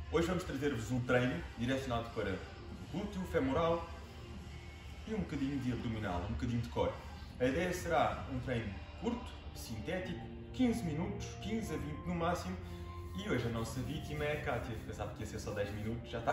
Hoje vamos trazer-vos um treino direcionado para glúteo, femoral e um bocadinho de abdominal, um bocadinho de core. A ideia será um treino curto, sintético, 15 minutos, 15 a 20 no máximo. E hoje a nossa vítima é a Kátia. Pensava que ia ser só 10 minutos, já está.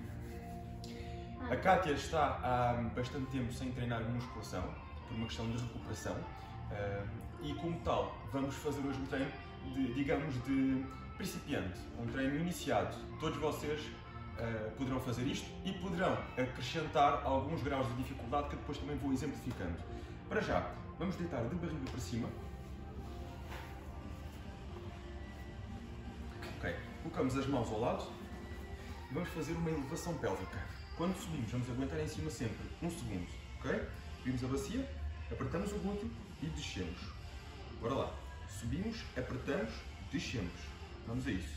A Kátia está há bastante tempo sem treinar musculação, por uma questão de recuperação. E como tal, vamos fazer hoje um treino de principiante, um treino iniciado. Todos vocês poderão fazer isto e poderão acrescentar alguns graus de dificuldade que depois também vou exemplificando. Para já, vamos deitar de barriga para cima. Ok, colocamos as mãos ao lado e vamos fazer uma elevação pélvica. Quando subimos, vamos aguentar em cima sempre 1 segundo, ok? Subimos a bacia, apertamos o glúteo e descemos. Bora lá. Subimos, apertamos, descemos. Vamos a isso.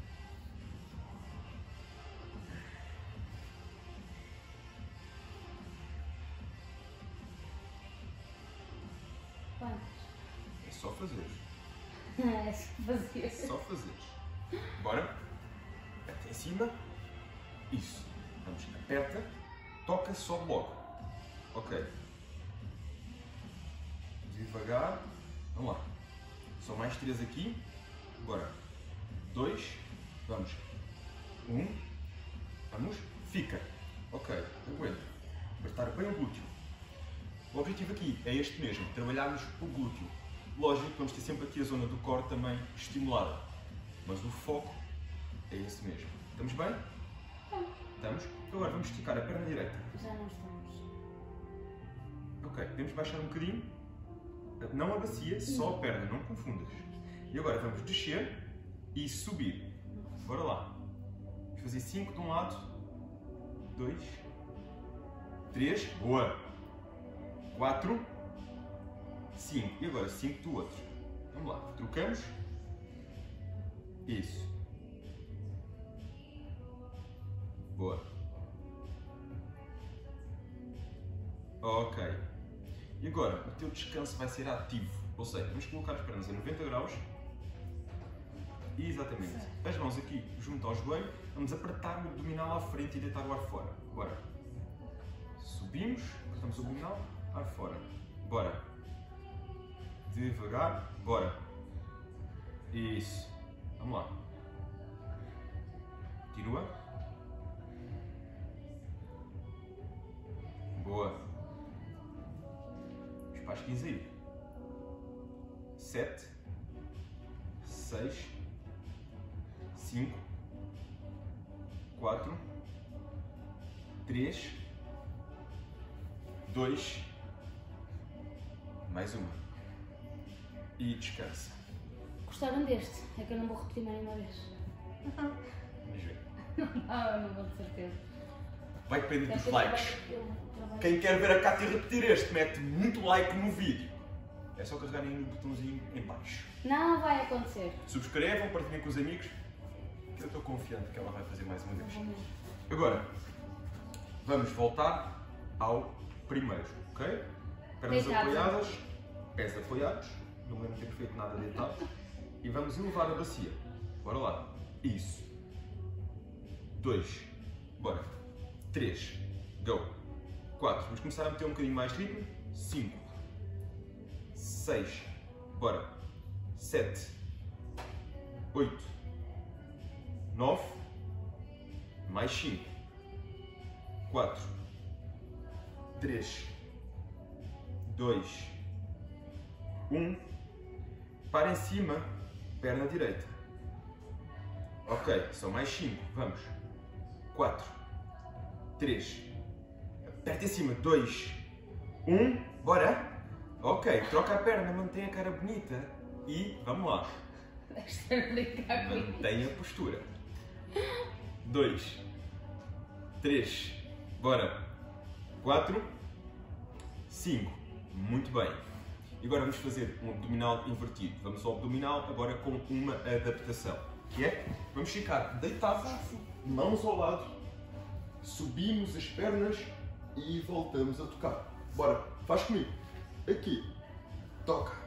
Quantos? É só fazer. É só fazer. É só fazer. Bora. Até em cima. Isso. Vamos. Aperta, toca, sobe logo. Ok. Devagar. Vamos lá. São mais 3 aqui. Bora. 2. Vamos. 1. Vamos. Fica. Ok. Aguenta. Apertar bem o glúteo. O objetivo aqui é este mesmo. Trabalharmos o glúteo. Lógico que vamos ter sempre aqui a zona do core também estimulada. Mas o foco é esse mesmo. Estamos bem? Estamos? Agora vamos esticar a perna direita. Já não estamos. Ok. Podemos baixar um bocadinho. Não a bacia, só a perna. Não confundas. E agora vamos descer e subir. Bora lá. Vamos fazer 5 de um lado. 2. 3. Boa. 4. 5. E agora 5 do outro. Vamos lá. Trocamos. Isso. Boa. Ok. E agora, o teu descanso vai ser ativo. Ou seja, vamos colocar as pernas a 90 graus. Exatamente. As mãos aqui junto ao joelho. Vamos apertar o abdominal à frente e deitar o ar fora. Bora. Subimos. Apertamos o abdominal. Ar fora. Bora. Devagar. Bora. Isso. Vamos lá. Continua. Boa. Vamos para as 15 aí. 7. 6. 5. 4. 3. 2. Mais uma. E descansa. Gostaram deste? É que eu não vou repetir mais uma vez. Vamos ver. Não vou de certeza. Vai depender dos Deve likes. trabalho. Quem quer ver a Kátia repetir este, mete muito like no vídeo. É só carregarem no botãozinho em baixo. Não vai acontecer. Subscrevam, partilhem com os amigos, que eu estou confiante que ela vai fazer mais uma Não vez. vou mesmo. Agora, vamos voltar ao primeiro, ok? Pernas Deitados. apoiadas, pés apoiados, não lembro de ter feito nada deitado. E vamos elevar a bacia. Bora lá. Isso. 2. Bora. 3. Go. 4. Vamos começar a meter um bocadinho mais de ritmo. 5. 6. Bora. 7. 8. 9. Mais 5. 4. 3. 2. 1. Para em cima. Perna direita. Ok, são mais 5. Vamos. 4. 3. Aperta em cima. 2. 1. Bora. Ok, troca a perna, mantém a cara bonita. E vamos lá. Deixa-me brincar comigo. Mantém a postura. 2. 3. Bora. 4. 5. Muito bem. E agora vamos fazer um abdominal invertido. Vamos ao abdominal agora com uma adaptação. Que é, vamos ficar deitados, mãos ao lado, subimos as pernas e voltamos a tocar. Bora, faz comigo. Aqui, toca,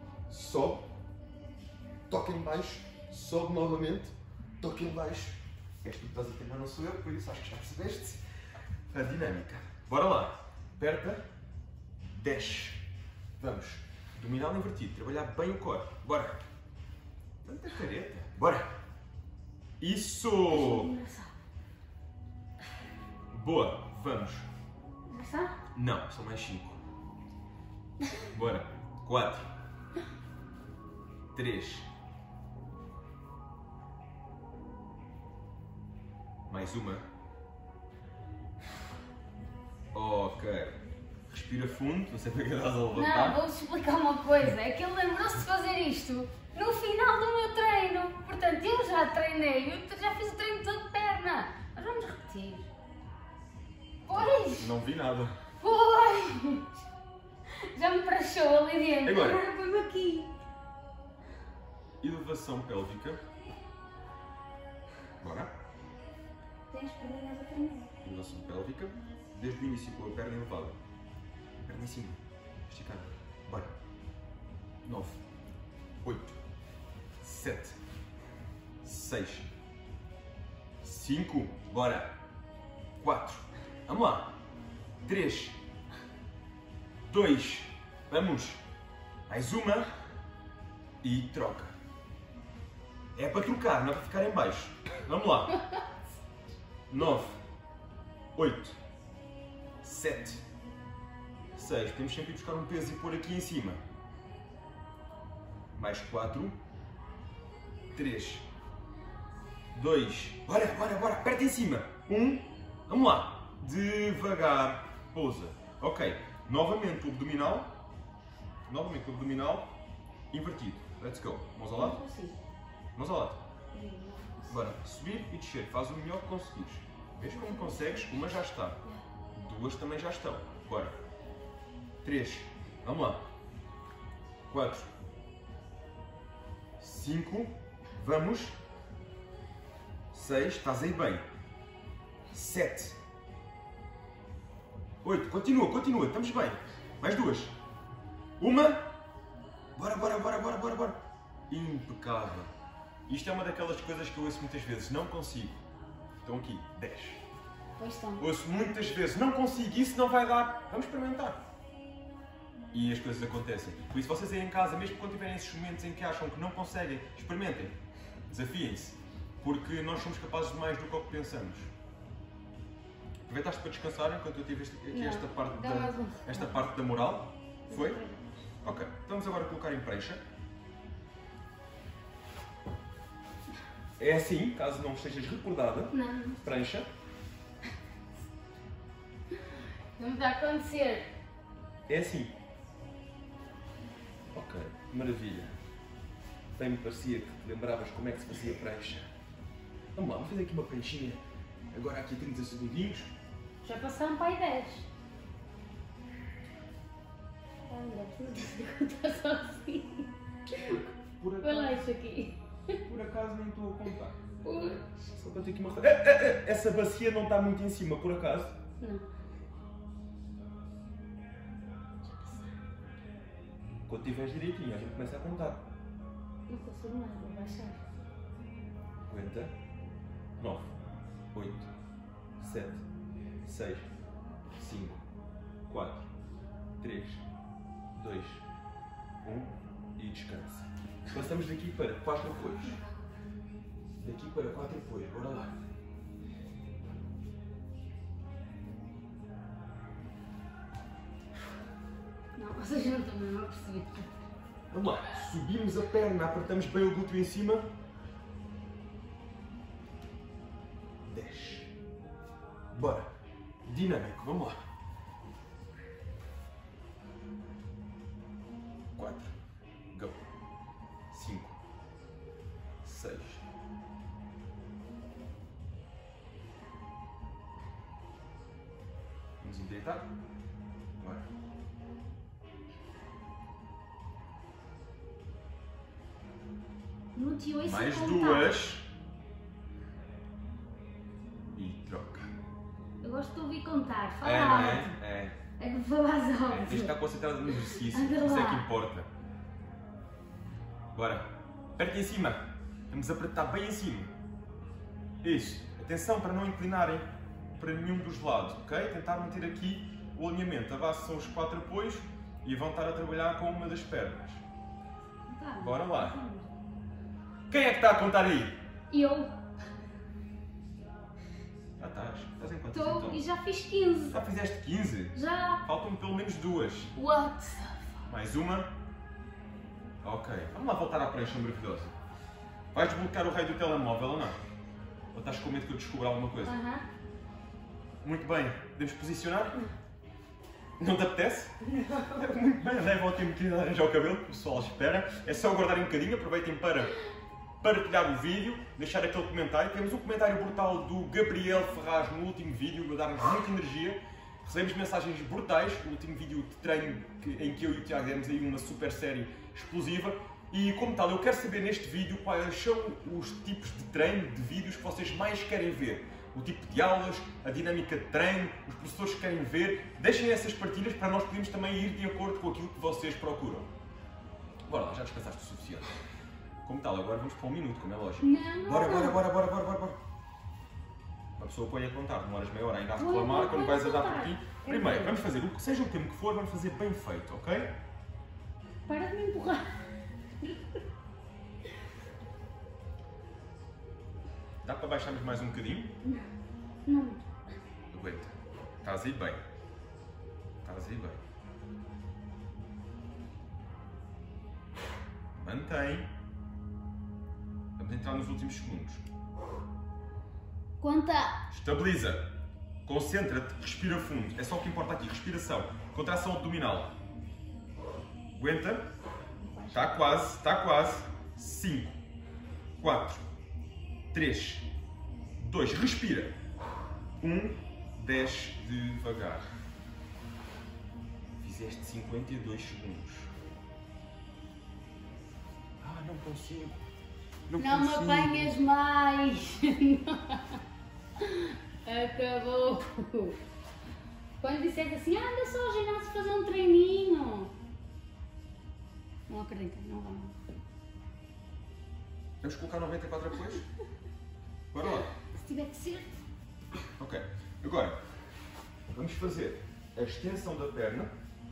sobe, toca em baixo, sobe novamente, toca em baixo, Este propósito também não sou eu, por isso acho que já percebeste a dinâmica. Bora lá. Aperta, desce. Vamos. Abdominal invertido, trabalhar bem o core. Bora. Tanta careta. Bora. Isso! Boa, vamos. Já está? Não, são mais 5. Bora. 4. 3. Mais uma. Ok. Respira fundo, não sei para que estás a levantar. Não, vou-vos explicar uma coisa. É que ele lembrou-se de fazer isto no final do meu treino. Portanto, eu já treinei, eu já fiz o treino todo de perna. Mas vamos repetir. Pois! Não vi nada. Pois! Já me prachou ali dentro. Agora. Põe-me aqui. Elevação pélvica. Bora. Tens pernas a treinar. Elevação pélvica. Desde o início com a perna elevada. Perna em cima. Esticada. Bora. 9. 8. 7. 6. 5. Bora. 4. Vamos lá. 3. 2. Vamos. Mais uma. E troca. É para trocar, não é para ficar em baixo. Vamos lá. 9. 8. 7. 6. Temos sempre de buscar um peso e pôr aqui em cima. Mais 4. 3. 2. Bora, bora, bora. Aperta em cima. 1. Vamos lá. Devagar. Pousa. Ok. Novamente o abdominal. Novamente o abdominal. Invertido. Let's go. Mãos ao lado. Não consigo. Mãos ao lado. Não consigo. Bora. Subir e descer. Faz o melhor que conseguires. Vês como consegues? Uma já está. 2 também já estão. Bora. 3. Vamos lá. 4. 5. Vamos. 6. Estás aí bem. 7. 8. Continua, continua. Estamos bem. Mais 2. Uma. Bora, bora, bora, bora, bora, bora. Impecável. Isto é uma daquelas coisas que eu ouço muitas vezes. Não consigo. Estão aqui. 10. Pois estão. Ouço muitas vezes. Não consigo. Isso não vai dar. Vamos experimentar. E as coisas acontecem. Por isso, vocês aí em casa, mesmo quando tiverem esses momentos em que acham que não conseguem, experimentem. Desafiem-se. Porque nós somos capazes de mais do que o que pensamos. Aproveitaste para descansar enquanto eu tive aqui esta parte da moral? Foi? Ok. Então vamos agora colocar em prancha. É assim, caso não estejas recordada. Não. Prancha. Não me está a acontecer. É assim. Ok, maravilha. Bem me parecia que te lembravas como é que se fazia prancha. Vamos lá, vamos fazer aqui uma pranchinha. Agora aqui 30 segundinhos. Já passaram para aí 10. Olha, não sei contar sozinho. Por Vai lá isso aqui. Por acaso nem estou a contar. Pois. Só para ter aqui uma... Essa bacia não está muito em cima, por acaso? Não. Quando estiveres direitinho, a gente começa a contar. Não consigo mais, vou baixar. Aguenta. 9, 8, 7, 6, 5, 4, 3, 2, 1 e descansa. Passamos daqui para 4 apoios. Daqui para 4 apoios. Bora lá. Não, vocês não estão mesmo a perceber. Vamos lá. Subimos a perna, apertamos bem o glúteo em cima. 10. Bora. Dinâmico. Vamos lá. 4. Go. 5. 6. 'Vamos endireitar? Bora. No tio, isso Mais é 2. E troca. Eu gosto de ouvir contar. Fala É, não alto. é? É que falas É. alto. Tens de estar concentrado no exercício. Anda Isso é lá. que importa. Bora. Aperta em cima. Vamos apertar bem em cima. Isso. Atenção para não inclinarem para nenhum dos lados, ok? Tentar manter aqui o alinhamento. A base são os 4 apoios e vão estar a trabalhar com uma das pernas. Bora lá. Quem é que está a contar aí? Eu. Já estás? Estás em quantas Estou então? e já fiz 15. Já fizeste 15? Já. Faltam pelo menos 2. What? Mais uma. Ok. Vamos lá voltar à prancha maravilhosa. Vais desbloquear o rei do telemóvel ou não? Ou estás com medo que eu descubra alguma coisa? Muito bem. Podemos posicionar? Não te apetece? Não. Muito bem. Levam ao tempo de arranjar o cabelo, que o pessoal espera. É só aguardarem um bocadinho. Aproveitem para partilhar o vídeo, deixar aquele comentário. Temos um comentário brutal do Gabriel Ferraz no último vídeo, a dar-nos muita energia. Recebemos mensagens brutais, o último vídeo de treino em que eu e o Tiago demos aí uma super série explosiva. E como tal, eu quero saber neste vídeo quais são os tipos de treino, de vídeos que vocês mais querem ver. O tipo de aulas, a dinâmica de treino, os professores que querem ver. Deixem essas partilhas para nós podermos também ir de acordo com aquilo que vocês procuram. Bora lá, já descansaste o suficiente. Como tal, agora vamos para 1 minuto, como é lógico. Bora. Uma pessoa põe a contar, demoras meia hora ainda a reclamar, quando vais a dar por ti. Primeiro, vamos fazer, seja o tempo que for, vamos fazer bem feito, ok? Para de me empurrar. Dá para baixarmos mais um bocadinho? Não. Aguenta. Estás aí bem. Mantém. Vamos entrar nos últimos segundos. Conta. Estabiliza. Concentra-te, respira fundo. É só o que importa aqui. Respiração. Contração abdominal. Aguenta. Está quase. 5, 4, 3, 2. Respira. 1, desce devagar. Fizeste 52 segundos. Não consigo. Não me apanhas mais. Acabou. Quando disseste assim, anda só ao ginásio fazer um treininho. Não acredito, não vamos. Vamos colocar 94 apoios? Bora lá. Se tiver que ser. Ok. Agora, vamos fazer a extensão da perna.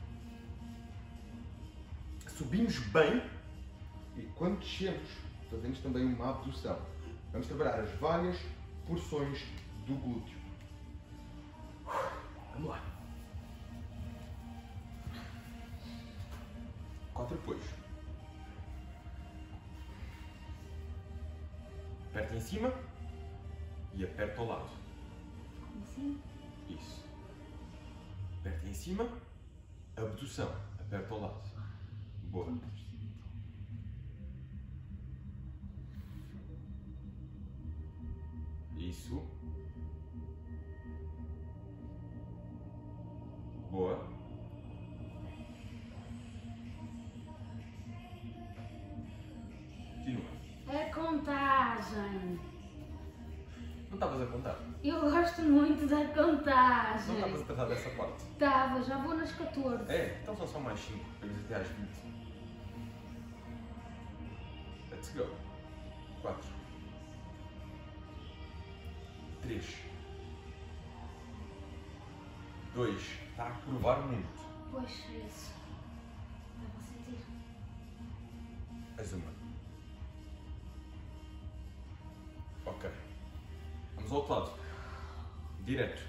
Subimos bem e quando descemos, fazemos também uma abdução. Vamos trabalhar as várias porções do glúteo. Vamos lá. 4 apoios. Aperta em cima e aperta ao lado. Como assim? Isso. Aperta em cima, abdução. Aperta ao lado. Boa. Isso. Boa. Continua. A contagem. Não estavas a contar? Eu gosto muito da contagem. Não estavas a tratar dessa parte? Estava, já vou nas 14. É, então são só mais 5, para irmos até às 20. Let's go. 4. 3. 2. Está a curvar muito. Pois, isso. Já vou sentir. Mais uma. Ok. Vamos ao outro lado. Direto.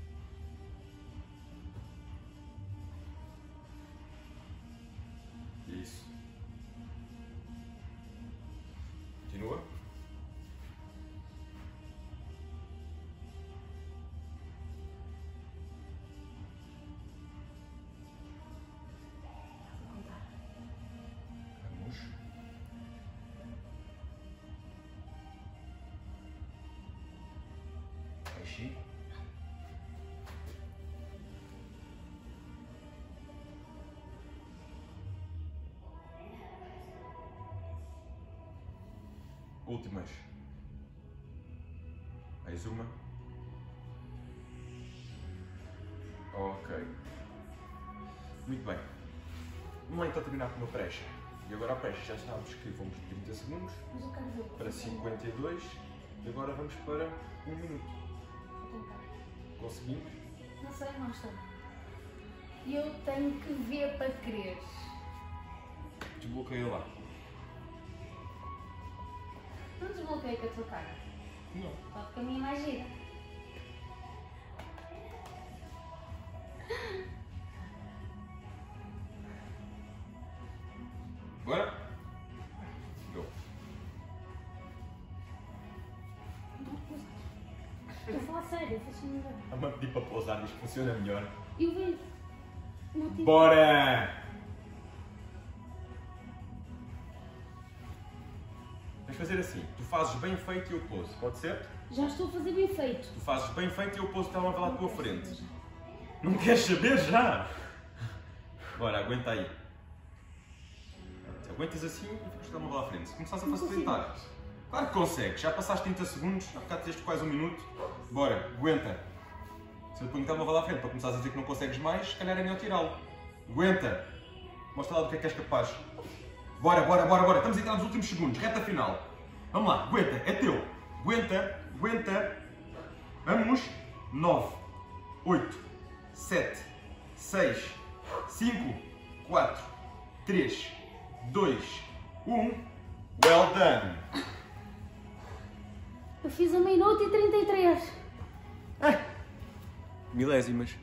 Isso. Continua. Vamos. Mexe. Últimas. Mais uma. Ok. Muito bem. Vamos lá então terminar com uma prancha. E agora a prancha já sabemos que vamos de 30 segundos Mas eu quero ver o que para 52. E agora vamos para 1 minuto. Vou tentar. Conseguimos? Não sei, não sei. Eu tenho que ver para querer. Desbloqueia lá. Não desbloqueio com a tua cara. Não. Pode que a minha é mais gira. Bora? Go. Estou a falar sério, faz-me melhor. A pedir para pousar, isto funciona melhor. Eu vejo. Não tive. Bora! Vamos fazer assim, tu fazes bem feito e eu pouso, pode ser? Já estou a fazer bem feito. Tu fazes bem feito e eu pouso o telemóvel à tua frente. Não queres saber já? Bora, aguenta aí. Aguentas assim e ficas com o telemóvel à frente. Se começares a facilitar. Claro que consegues, já passaste 30 segundos, há bocado teste quase 1 minuto. Bora, aguenta. Se eu te ponho o telemóvel à frente para começares a dizer que não consegues mais, se calhar é melhor tirá-lo. Aguenta. Mostra lá do que és capaz. Bora, bora, bora, bora. Estamos a entrar nos últimos segundos, reta final. Vamos lá, aguenta, é teu. Aguenta, aguenta. Vamos. 9, 8, 7, 6, 5, 4, 3, 2, 1. Well done. Eu fiz 1 minuto e 33. Milésimas.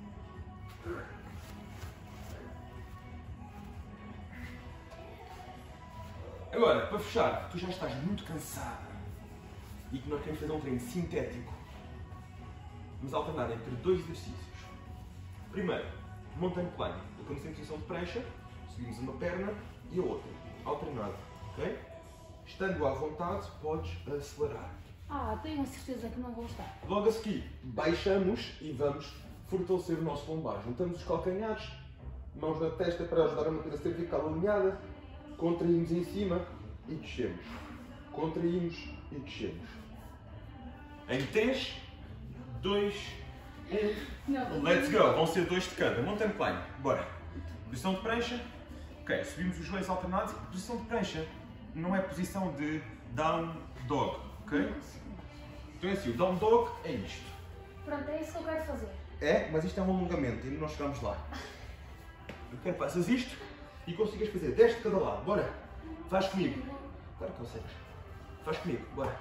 Agora, para fechar, tu já estás muito cansada e que nós queremos fazer um treino sintético. Vamos alternar entre 2 exercícios. Primeiro, mountain climb. Colocamos em posição de prancha, subimos uma perna e a outra, alternado, ok? Estando à vontade, podes acelerar. Tenho a certeza que não vou estar. Logo a seguir, baixamos e vamos fortalecer o nosso lombar. Juntamos os calcanhares, mãos na testa para ajudar a manter a cervical alinhada, contraímos em cima e descemos. Contraímos e descemos. Em 3, 2, 1, let's go! Vão ser 2 de cada. Mountain climb, bora. Posição de prancha. Ok, subimos os joelhos alternados. Posição de prancha não é posição de down dog, ok? Então é assim, o down dog é isto. Pronto, é isso que eu quero fazer. É, mas isto é um alongamento, ainda não chegamos lá. Eu quero que faças isto e consigas fazer 10 de cada lado, bora. Faz comigo. Claro que consegues. Faz comigo, bora.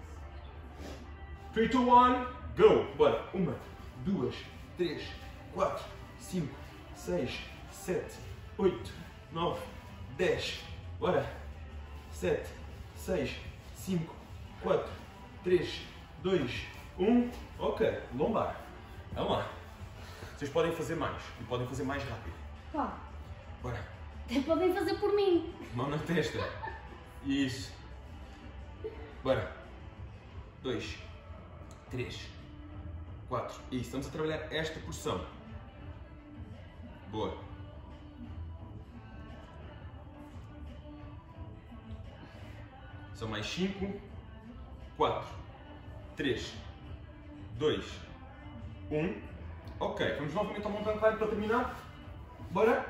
3, 2, 1, go! Bora. 1, 2, 3, 4, 5, 6, 7, 8, 9, 10. Bora. 7, 6, 5, 4, 3, 2, 1. Ok, lombar. Vamos lá. Vocês podem fazer mais e podem fazer mais rápido. Pá, Bora. até podem fazer por mim. Mão na testa. Isso. Bora. 2, 3, 4. Isso, estamos a trabalhar esta porção. Boa. São mais 5, 4, 3, 2, 1. Ok, vamos novamente ao mountain climb para terminar. Bora.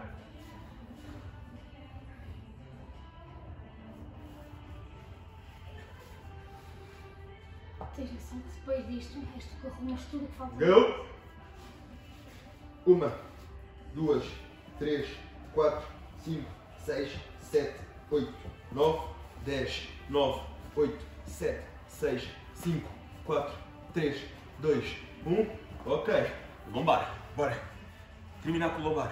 Tens noção que depois disto, este corromeste tudo o que falta. Go! 1, 2, 3, 4, 5, 6, 7, 8, 9, 10, 9, 8, 7, 6, 5, 4, 3, 2, 1. Ok. Lombar. Bora. Terminar com o lombar.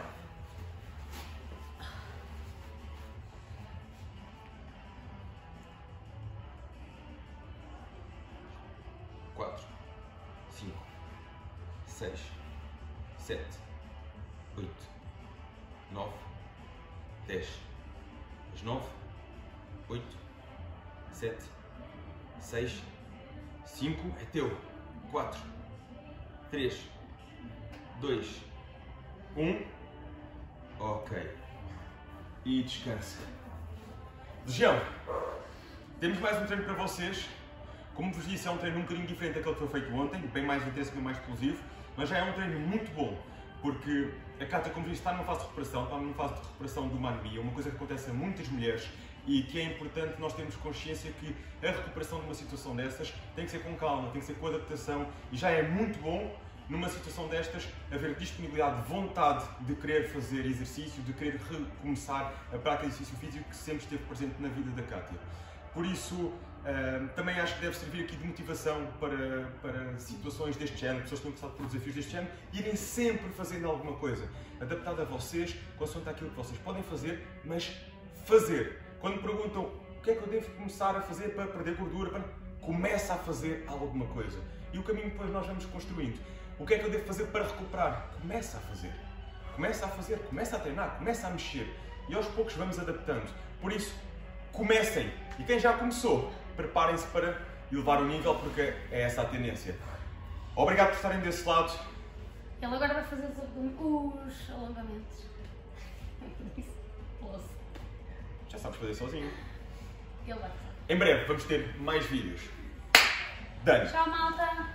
Quatro, 5, 6, 7, 8, 9, 10. As 9, 8, 7, 6, 5. É teu. 4, 3, 2, 1. Ok. E descansa. Legião, temos mais um treino para vocês. Como vos disse, é um treino um bocadinho diferente daquele que foi feito ontem, bem mais intenso, bem mais explosivo, mas já é um treino muito bom, porque a Cátia, como disse, está numa fase de recuperação, está numa fase de recuperação de uma anemia, uma coisa que acontece a muitas mulheres, e que é importante nós termos consciência que a recuperação de uma situação dessas tem que ser com calma, tem que ser com adaptação, e já é muito bom numa situação destas haver disponibilidade, vontade de querer fazer exercício, de querer recomeçar a prática de exercício físico que sempre esteve presente na vida da Kátia. Por isso, também acho que deve servir aqui de motivação para situações deste género, pessoas que estão passadas por desafios deste género, irem sempre fazendo alguma coisa, adaptada a vocês, consoante aquilo que vocês podem fazer, mas fazer. Quando me perguntam o que é que eu devo começar a fazer para perder gordura, começa a fazer alguma coisa. E o caminho depois nós vamos construindo. O que é que eu devo fazer para recuperar? Começa a fazer. Começa a fazer, começa a treinar, começa a mexer. E aos poucos vamos adaptando. Por isso, comecem. E quem já começou, preparem-se para elevar o nível, porque é essa a tendência. Obrigado por estarem desse lado. Ele agora vai fazer os alongamentos. Já sabes fazer sozinho. Ele vai fazer. Em breve vamos ter mais vídeos. Dani. Tchau, malta!